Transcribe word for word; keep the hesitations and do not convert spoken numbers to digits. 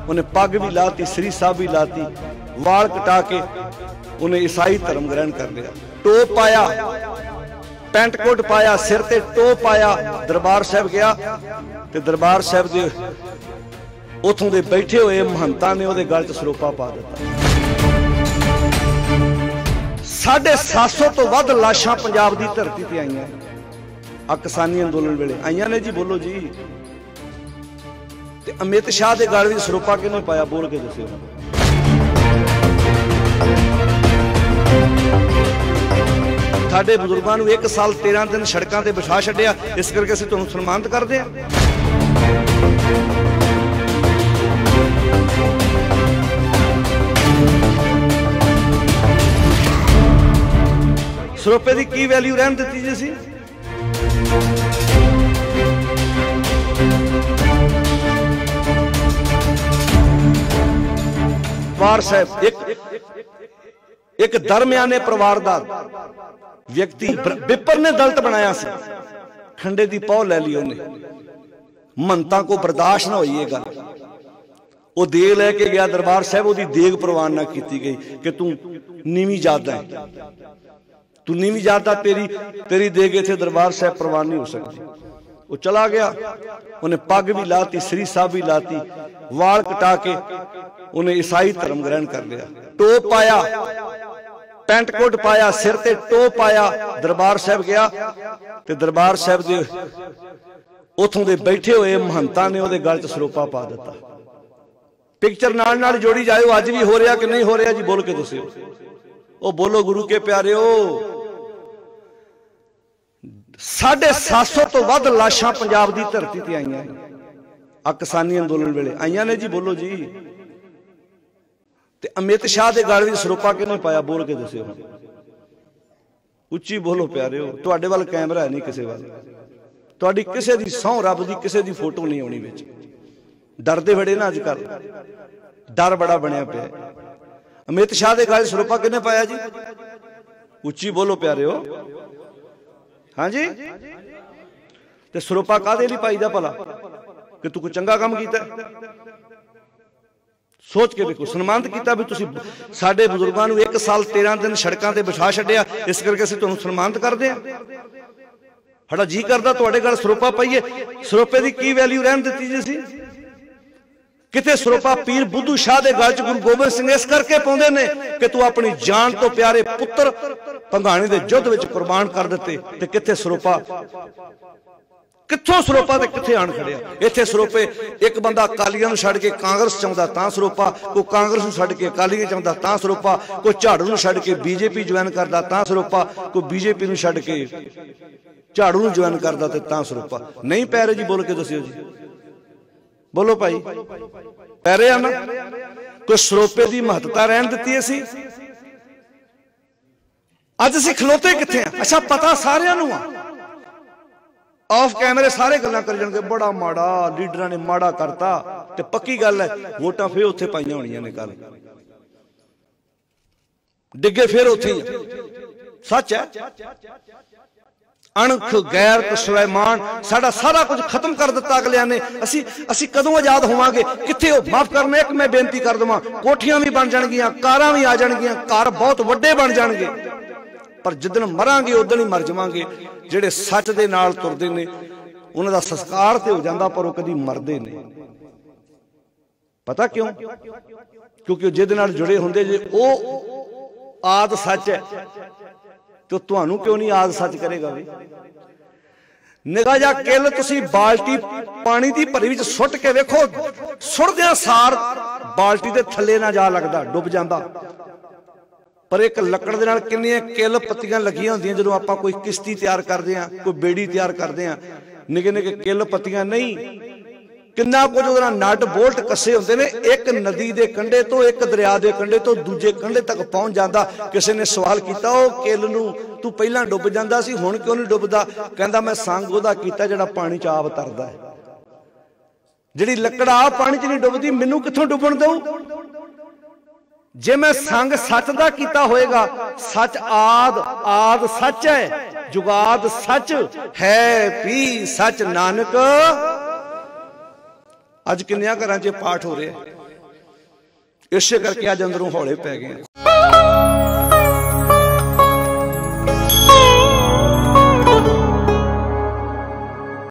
उन्हें पग भी लाती, श्री साहब भी लाती, वाल कटा के उन्हें ईसाई धर्म ग्रहण कर लिया। टोप पाया, पैंट कोट पाया, सिर ते टोप पाया, दरबार साहब गया ते दरबार साहब दे उथों दे बैठे हुए महंता ने उहदे गल च सरोपा पा दिता। साढ़े सात सौ तो वध लाशां पंजाब की धरती ते आईयां आ किसानी अंदोलन वेले आईयां ने जी। बोलो जी। ते अमित शाह दे गल विच सरोपा किहने पाया? बोल के दस्सिओ। साडे बुजुर्गां नूं एक साल तेरह दिन सड़कां ते बिछा छड्डिया, इस करके असीं तुहानूं सन्मानित करदे हां। सरोपे की की वैल्यू रहन दी जी सी? वार साहब एक एक दरमियाने परिवार का व्यक्ति बिपर ने दलित बनाया सी, खंडे की पौ लै ली उन्हें। मनता को बर्दाश्त ना हुई गल, वो देग लैके गया दरबार साहब, वो देग प्रवान ना की गई कि तू नीवी जात है, तू नीवी जात है, तेरी तेरी देग इत्थे दरबार साहब प्रवान नहीं हो सकती। वो चला गया, उन्हें पग भी लाती, श्री साहब भी लाती, वाल कटा के उन्हें ईसाई धर्म ग्रहण कर लिया। टोप पाया, पैंट कोट पाया, सिर ते टोप पाया, दरबार साहब गया ते दरबार साहब दे उथों दे बैठे हुए महंता ने उहदे गल च सरोपा पा दिता। पिक्चर नाल नाल जोड़ी जाओ, अज भी हो रहा कि नहीं हो रहा जी? बोल के दस्सिओ। ओ बोलो गुरु के प्यारे हो। साढ़े सात सौ तो वध लाशां पंजाब की धरती ते आईयां आ किसानी अंदोलन वेले आईयां ने जी। बोलो जी। ते अमित शाह दे गल विच सरोपा किहने पाया? बोल के दस्सिओ। उच्ची बोलो प्यारे हो। तुहाडे वल कैमरा है नहीं किसे वल, तुहाडी किसे दी सौं रब दी किसे दी फोटो नहीं आउणी विच। डरदे बड़े ना अजकल, डर बड़ा बनिया पिया। अमित शाह दे गल सरोपा किहने पाया जी? उच्ची बोलो प्यारे हो। हाँ जी। ते सरोपा काहदे लई पाईदा भला? कि तू कोई चंगा काम कीता? सोच के देखो। सन्मानित किया भी तुसीं साडे बुजुर्गां नूं एक साल तेरह दिन सड़कां ते बिछा छड्डिया, इस करके असीं तुहानूं सन्मानित करदे हां। साडा जी करदा तुहाडे गल सरोपा पाईए। सरोपे की की वैल्यू रहन दित्ती जी सी? किते सरोपा पीर बुद्धू शाह दे गल च गुरु गोबिंद सिंह इस करके पाउंदे ने कि तू अपनी जान तो प्यारे पुत्र भंगाणी दे युद्ध विच कुर्बान कर दिते, ते किथे सरोपा कित्थों सरोपा ते कित्थे आण खड़िया? इत्थे सरोपे एक बंदा अकालियां नूं छड्ड के कांग्रेस चाहुंदा तां सरोपा, कोई कांग्रेस नूं छड्ड के अकालियां चाहुंदा तां सरोपा, कोई झाड़ू नूं छड्ड के बीजेपी ज्वाइन करदा तां सरोपा, कोई बीजेपी नूं छड्ड के झाड़ू नूं ज्वाइन करदा ते तां सरोपा। नहीं पै रहे जी? बोल के दस्सिओ जी। बोलो भाई, पै रहे ना? कोई सरोपे की महत्ता रहन दित्ती असीं? अज असीं खलोते कित्थे आ? अच्छा पता सारिआं नूं आ, ऑफ कैमरे सारे गल्लां कर जाणगे बड़ा माड़ा लीडरां ने माड़ा करता, ते पक्की गल है वोटां फिर उत्थे पाईआं होणीआं ने। कल डिगे फिर उत्थे ही, सच है। अणख गैरत सुलैमान साडा सारा कुछ खत्म कर दिता अगलियां ने। असी असी कदों आजाद होवांगे? कित्थे हो? माफ करना, एक मैं बेनती कर दवां, कोठियां भी बन जाणगियां, कारां भी आ जाणगियां, घर बहुत वड्डे बन जाणगे, पर जिदन मरांगे उदन ही मर जावांगे। जिहड़े सच दे नाल तुरदे ने उन्हां दा संस्कार ते हो जांदा, पर वो कदी मरदे नहीं। पता क्यों? क्योंकि जिहदे नाल जुड़े हुंदे जे ओ आद सच है, तो तुहानू क्यों नहीं आद सच करेगा? भी निगाह जा किल तुसी बाल्टी पानी दी भरी विच सुट के वेखो, सुटदियां सार बाल्टी दे थल्ले ना जा लगदा, डुब जांदा। पर एक लकड़ दे नाल किन्नियां किल पत्तियां लगियां हुंदियां जदों आपां कोई किश्ती तैयार करदे हां, कोई बेड़ी तैयार करदे हां, निके निके किल पत्तियां नहीं, किन्ना कुछ उहदे नाल नट बोल्ट कसे हुंदे ने। एक नदी दे कंढे तो एक दरिया दे कंढे तो दूजे कंढे तक पहुंच जांदा। किसी ने सवाल किया, ओ किल नूं तू पहलां डुब जांदा सी, हुण क्यों नहीं डुबदा? कहंदा मैं संग उहदा कीता जिहड़ा पानी च आप तरदा है। जिहड़ी लकड़ आ पानी च नहीं डुबदी, मैनूं कित्थों डुबण दऊ? जे मैं संग सच दा कीता होएगा, सच आद आद सच है, जुगाद सच है, पी सच नानक। अज किन्नियां घरां च पाठ हो रहे, ਇਸੇ ਕਰਕੇ ਅੱਜ ਅੰਦਰੋਂ ਹੌਲੇ ਪੈ ਗਏ।